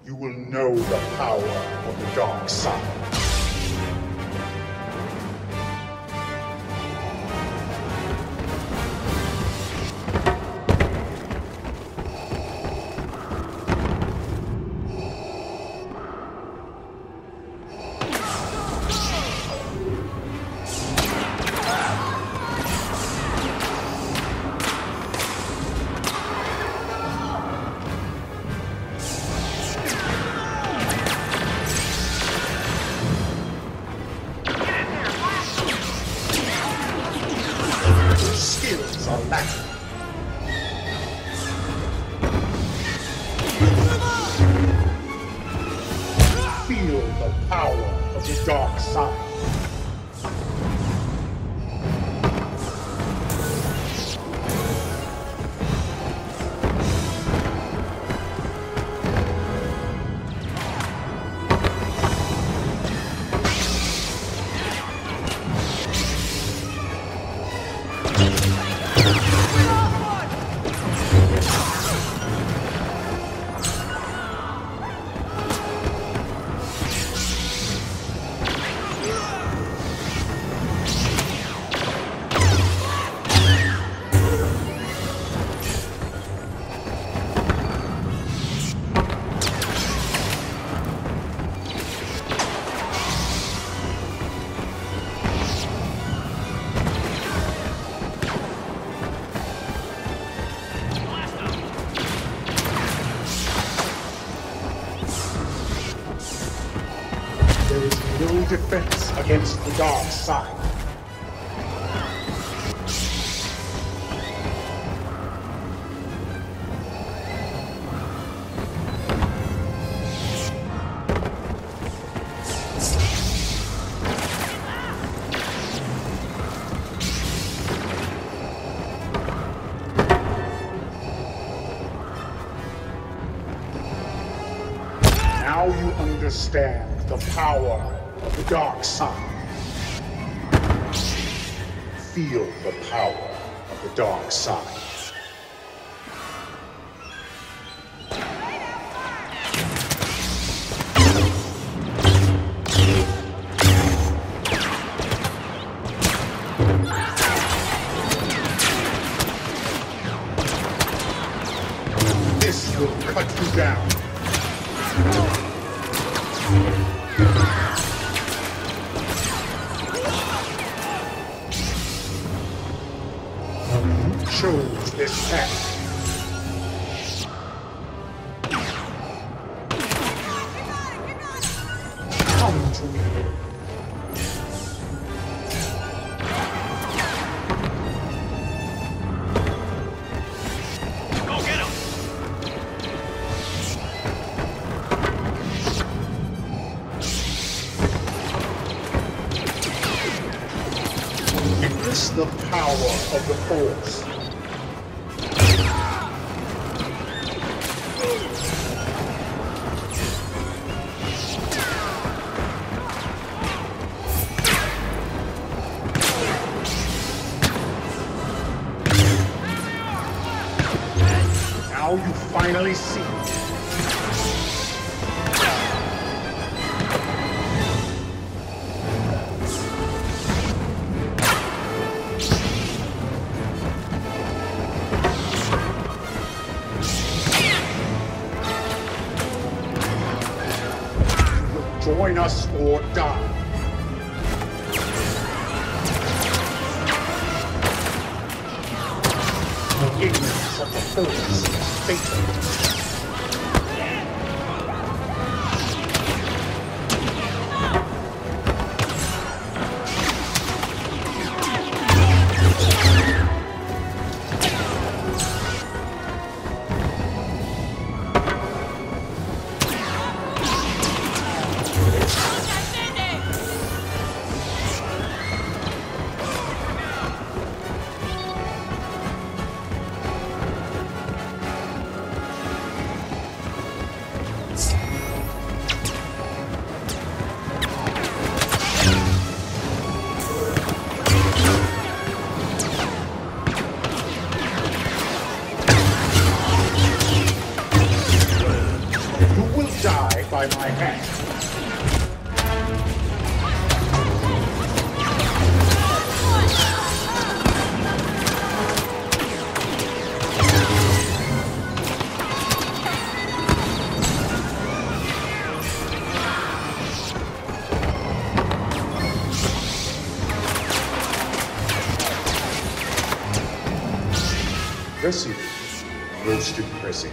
You will know the power of the dark side. Skills are lacking. Feel the power of the dark side. There is no defense against the dark side. Now you understand the power of the dark side. Feel the power of the dark side. This will cut you down. You chose this path. Come to me. Go get him! Witness the power of the Force. Now you finally see. Join us or die. Ignorance of the Force is fatal. by my hand. Impressive. Most impressive.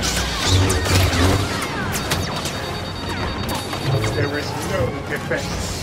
There is no defense.